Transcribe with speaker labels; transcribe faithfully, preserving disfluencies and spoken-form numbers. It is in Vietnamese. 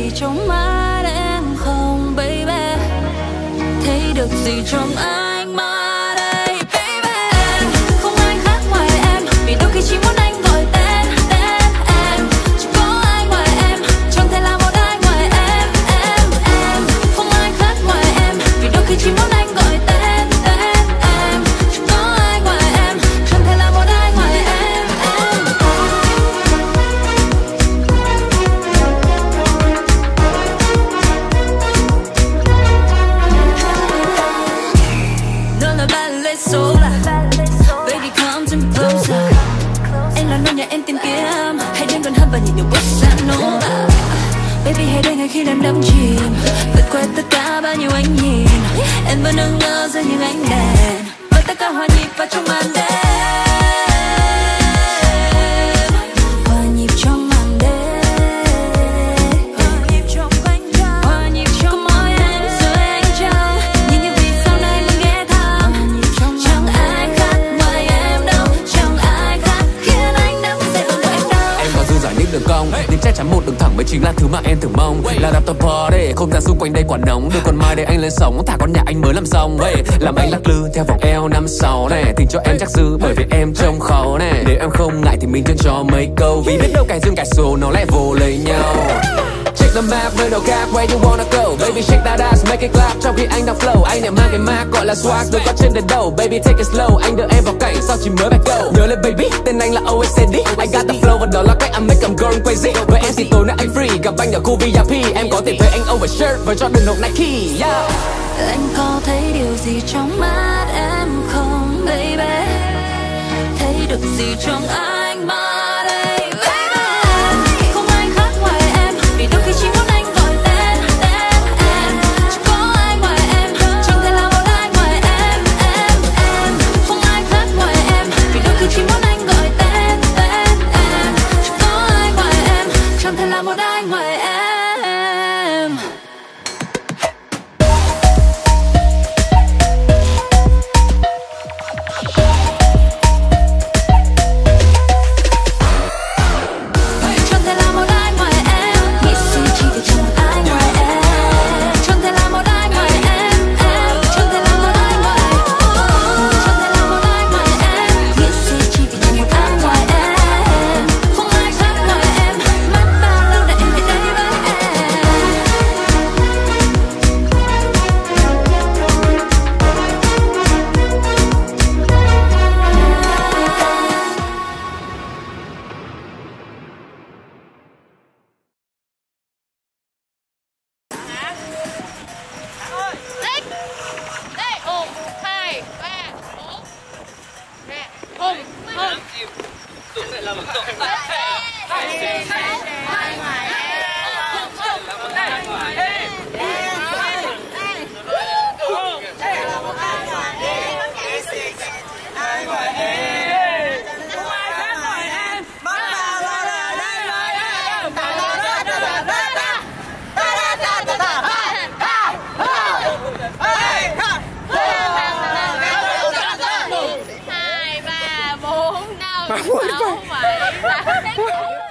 Speaker 1: gì trong mắt em không baby? Thấy được gì trong ánh mắt đây baby? Em không ai khác ngoài em, vì đôi khi chỉ muốn anh gọi tên tên em. Chỉ có ai ngoài em, chẳng thể là một ai ngoài em em em. Không ai khác ngoài em, vì đôi khi chỉ muốn anh gọi tên tên em. Chỉ có ai ngoài em, chẳng thể là một ai ngoài em em. Nó là ballet sola, baby come to me closer. Anh là nô nhà em tìm kiếm, hãy đến gần hơn và nhìn những bossa nova. Baby hãy đây ngay khi em đắm chìm, vượt qua tất cả bao nhiêu ánh nhìn. Em vẫn ngơ ngơ dưới những ánh đèn, và tất cả hòa nhịp vào trong màn đêm. Hòa nhịp trong màn đêm, hòa nhịp trong quanh trăng, hòa nhịp trong môi em rồi anh trao. Nhìn như vì sau này luôn ghé thăm, chẳng ai khác ngoài em đâu, chẳng ai khác khiến anh đắm say vào nỗi đau.
Speaker 2: Em có dư dả những đường cong, nhưng chắc chắn một đường thẳng mới chính là thứ mà em thường mong. Là đạp tập party, không gian xung quanh đây quả nóng. Đôi con mai để anh lên sóng, thả con nhà anh mới làm xong. Hey, làm anh lắc lư theo vòng eo năm sáu này, tình cho em chắc dư bởi vì em trông khó này. Nếu em không ngại thì mình chơi cho mấy câu, vì biết đâu cái dương cái số nó lại vô lấy nhau. Check the map, nơi đầu cap, where you wanna go. Baby shake that ass, make it clap. Trong khi anh đang flow, anh lại mang cái mark gọi là swag. Đôi có trên đỉnh đầu, baby take it slow. Anh đưa em vào cảnh, sao chỉ mới back go. Nhớ lên baby, tên anh là o ét xê đê. I got the flow và đó là cách I make em going crazy. Với em thì tối nay anh free, gặp anh ở khu vê i pê. Em có thể thuê anh overshirt với Jordan hộp Nike. Yeah.
Speaker 1: Anh có thấy điều gì trong mắt em không baby? Thấy được gì trong ánh mắt đây baby? Em không ai khác ngoài em, vì đôi khi chỉ muốn anh gọi tên tên em. Chỉ có ai ngoài em, chẳng thể là một ai ngoài em em em. Không ai khác ngoài em, vì đôi khi chỉ muốn anh gọi tên tên em. Chỉ có ai ngoài em, chẳng thể là một ai ngoài em.
Speaker 3: Sáu bảy